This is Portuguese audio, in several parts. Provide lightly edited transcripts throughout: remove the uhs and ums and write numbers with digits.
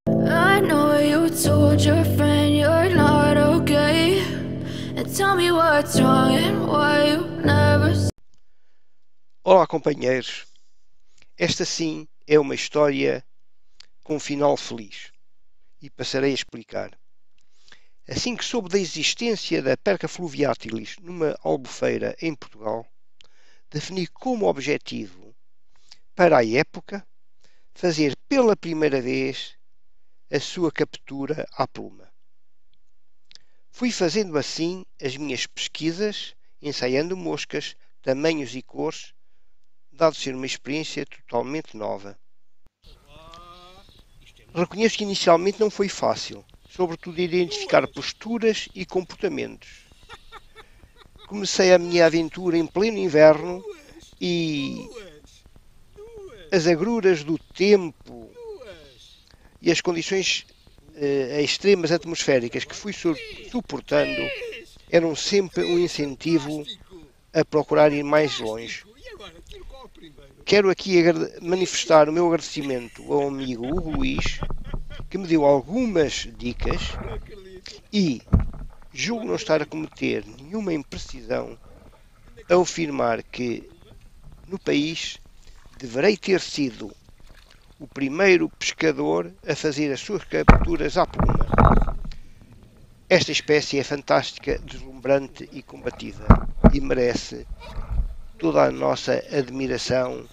I know you told your friend you're not okay, and tell me what's wrong and why you never. Olá, companheiros. Esta sim é uma história com um final feliz e passarei a explicar. Assim que soube da existência da Perca Fluviatilis numa albufeira em Portugal, defini como objetivo, para a época, fazer pela primeira vez a sua captura à pluma. Fui fazendo assim as minhas pesquisas, ensaiando moscas, tamanhos e cores, dado ser uma experiência totalmente nova. Reconheço que inicialmente não foi fácil, sobretudo identificar posturas e comportamentos. Comecei a minha aventura em pleno inverno e as agruras do tempo e as condições extremas atmosféricas que fui suportando eram sempre um incentivo a procurar ir mais longe. Quero aqui manifestar o meu agradecimento ao amigo Hugo Luís, que me deu algumas dicas e julgo não estar a cometer nenhuma imprecisão ao afirmar que no país deverei ter sido o primeiro pescador a fazer as suas capturas à pluma. Esta espécie é fantástica, deslumbrante e combativa e merece toda a nossa admiração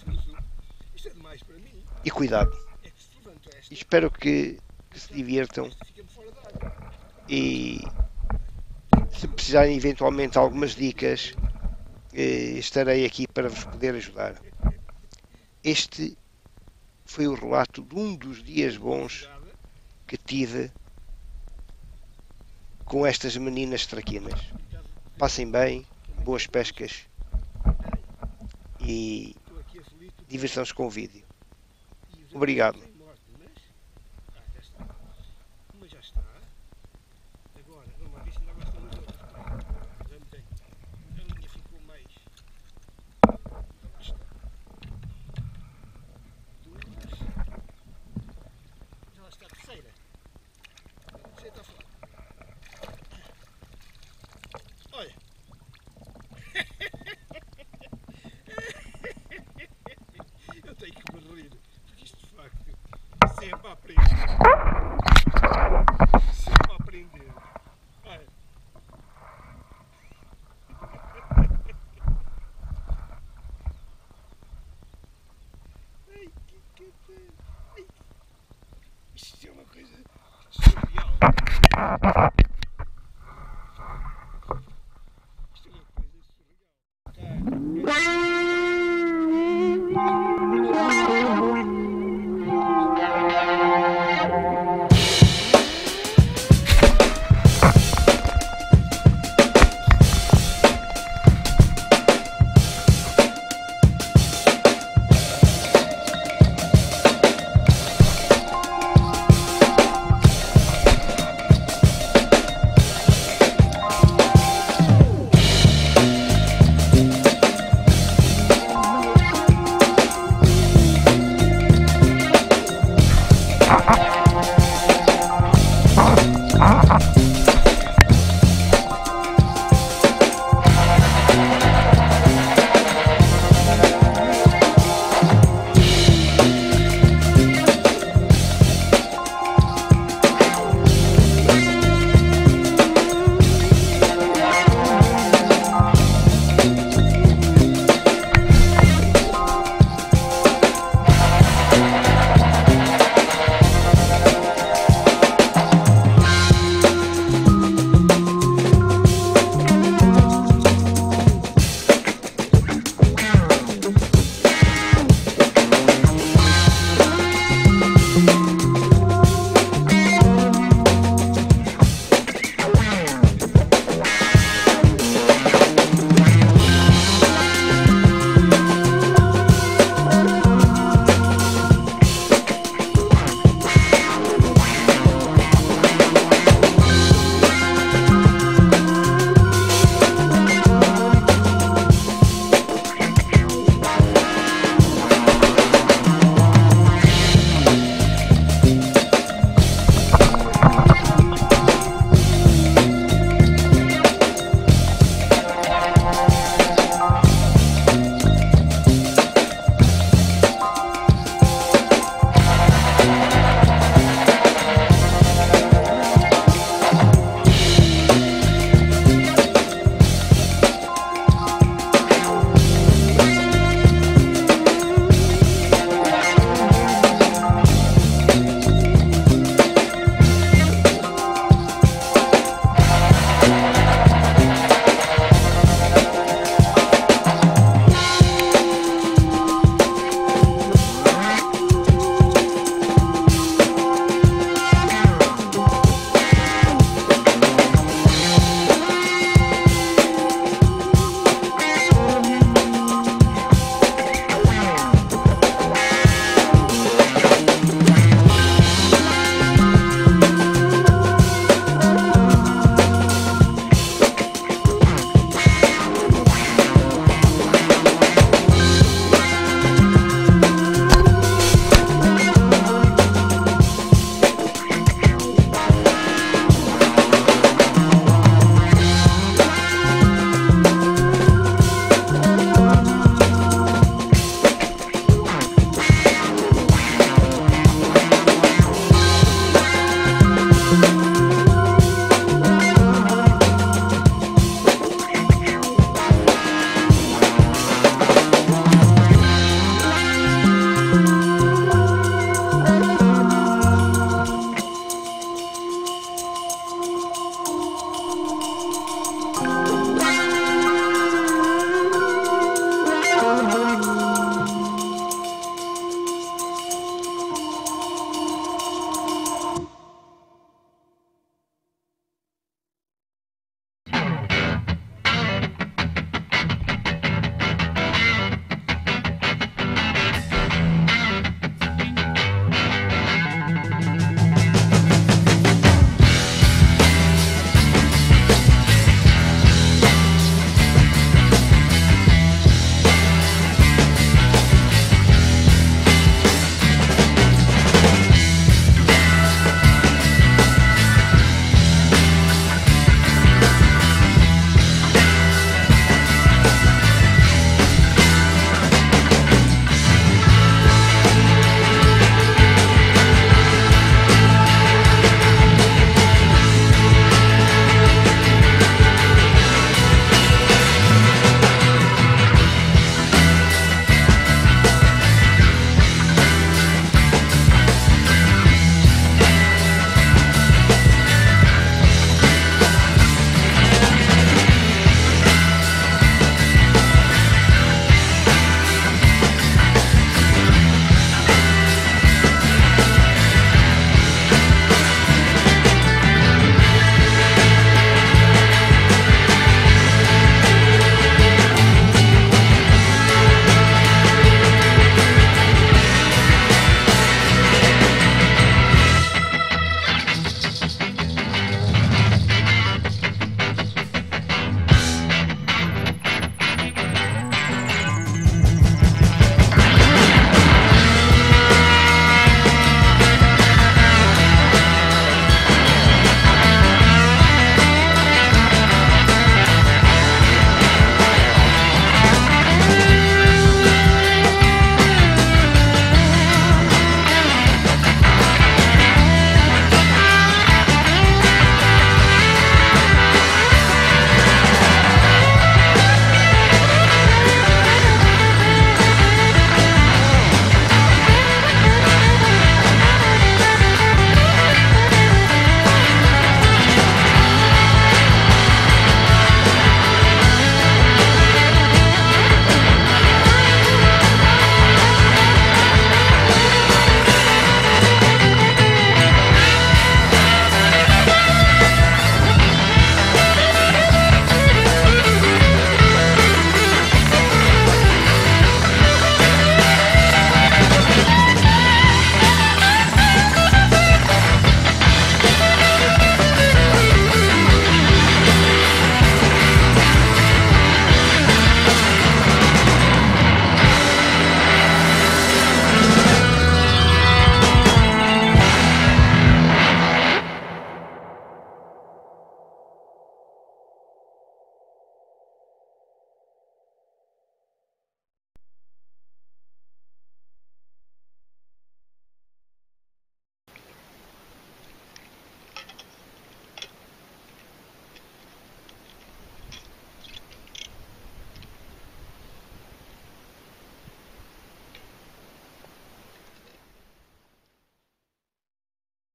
e cuidado. Espero que se divirtam e se precisarem eventualmente algumas dicas, estarei aqui para vos poder ajudar. Este foi o relato de um dos dias bons que tive com estas meninas traquinas. Passem bem, boas pescas e divirtam-se com o vídeo. Obrigado. Está a terceira. Você está a falar. Olha. Eu tenho que me rir. Porque isto de facto sempre a aprender. Sempre a aprender. Olha. Ai, que Ai. Isto é uma coisa surreal.